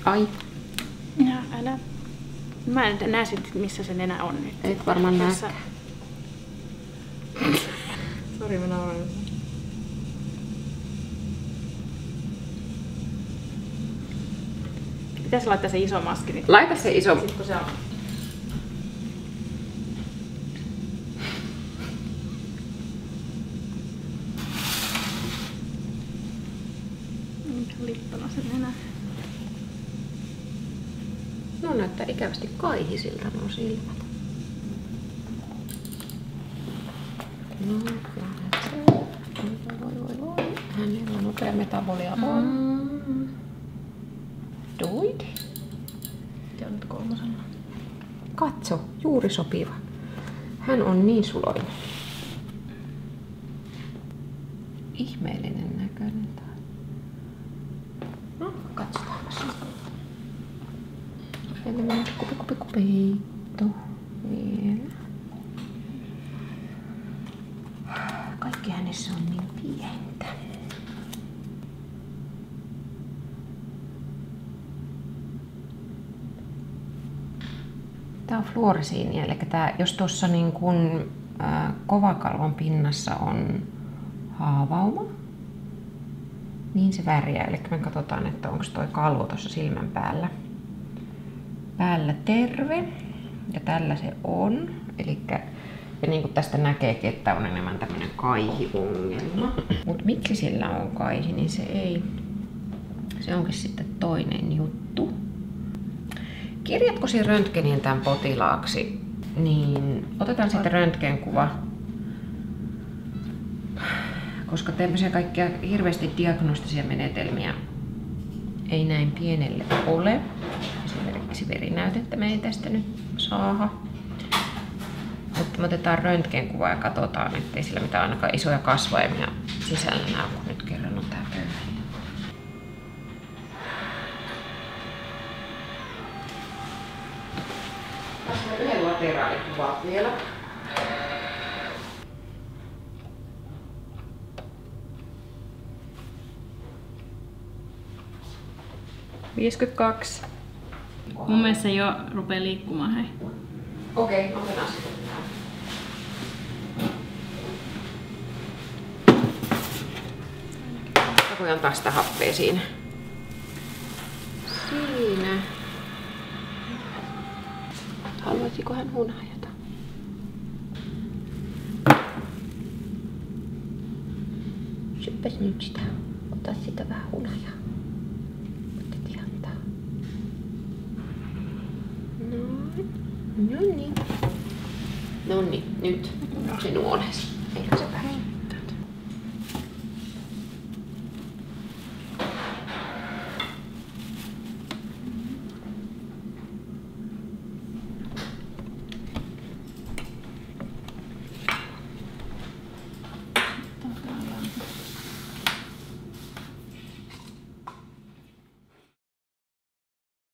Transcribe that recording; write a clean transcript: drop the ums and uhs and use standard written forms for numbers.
Ai. Ja, älä. Mä en näe sit, missä se nenä on nyt. Et varmaan näkään. Sori, mä nauran. Pitäis laittaa se iso maski nyt. Laita se iso. Sit kun se on. Lippana se nenä. No näyttää ikävästi kaihisilta nuo silmät. No, voi. Hänellä on nopea metabolia on. Doidi. Ja nyt kolmosella. Katso, juuri sopiva. Hän on niin suloinen. Ihmeellinen näköinen taas. No, katsotaanpas. Meillä menee kupeitto vielä. Kaikki hänessä on niin pientä. Tää on fluoresiini, eli jos tuossa niin kun kovakalvon pinnassa on haavauma, niin se värjää. Eli me katsotaan, että onko toi kalvo tuossa silmän päällä terve. Ja tällä se on. Elikkä, ja niin kuin tästä näkeekin, että on enemmän tämmönen kaihiongelma. Mut miksi sillä on kaihi, niin se onkin sitten toinen juttu. Kirjatko sinä röntgeniin tämän potilaaksi, niin otetaan sitten röntgenkuva. Koska tämmöisiä kaikkia hirveästi diagnostisia menetelmiä ei näin pienelle ole. Esimerkiksi verinäytettä me ei tästä nyt saada. Mutta me otetaan röntgenkuva ja katsotaan, ettei sillä mitään ainakaan isoja kasvaimia sisällä näy, kun nyt kerran on tää pöytä. Tässä on yhden lateraalikuva vielä. $52. Mun mielestä se jo rupee liikkumaan, hei. Okei, otetaan sitten. Voi antaa sitä happea siinä. Siinä. Haluaisiko hän hunajata? Syppäs nyt sitä. Ota sitä vähän hunajaa. Voitte antaa. No niin, nyt. Se nuoles. Eikö se pääse?